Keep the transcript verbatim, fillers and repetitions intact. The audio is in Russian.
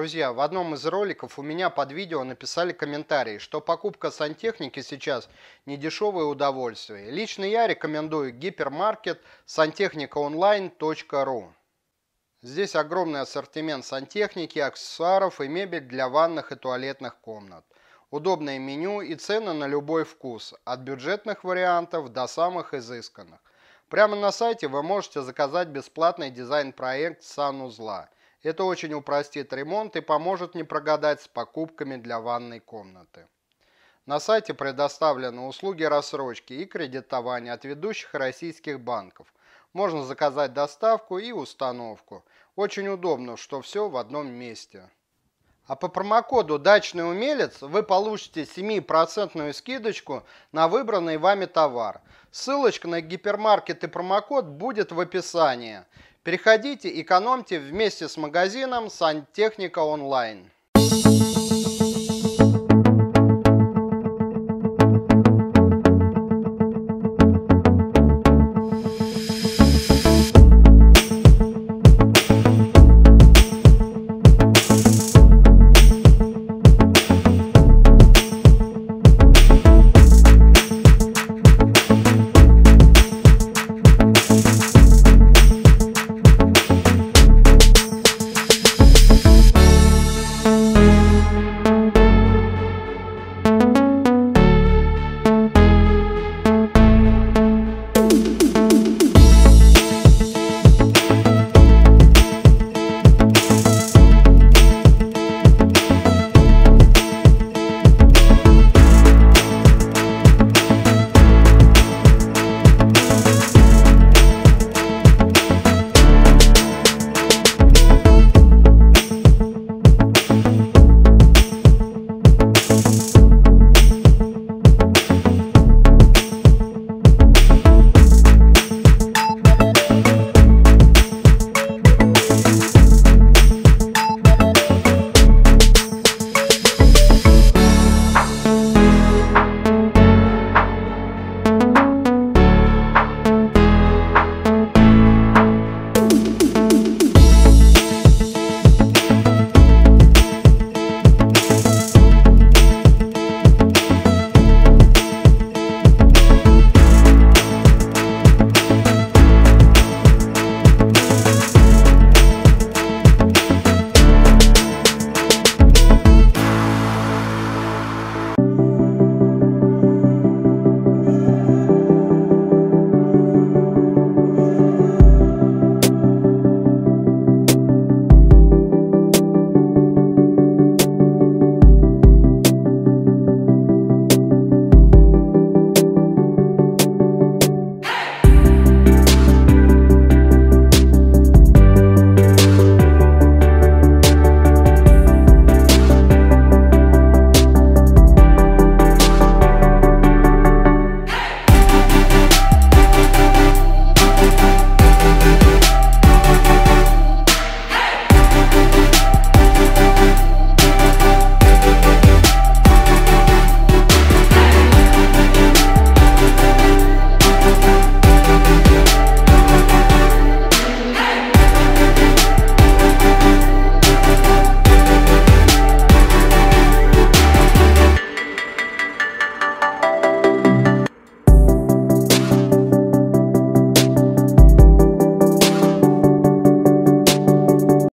Друзья, в одном из роликов у меня под видео написали комментарий, что покупка сантехники сейчас не дешевое удовольствие. Лично я рекомендую гипермаркет сантехника онлайн точка ру. Здесь огромный ассортимент сантехники, аксессуаров и мебель для ванных и туалетных комнат. Удобное меню и цены на любой вкус, от бюджетных вариантов до самых изысканных. Прямо на сайте вы можете заказать бесплатный дизайн-проект санузла. Это очень упростит ремонт и поможет не прогадать с покупками для ванной комнаты. На сайте предоставлены услуги рассрочки и кредитования от ведущих российских банков. Можно заказать доставку и установку. Очень удобно, что все в одном месте. А по промокоду «Дачный умелец» вы получите семипроцентную скидочку на выбранный вами товар. Ссылочка на гипермаркет и промокод будет в описании. Переходите, экономьте вместе с магазином «Сантехника онлайн».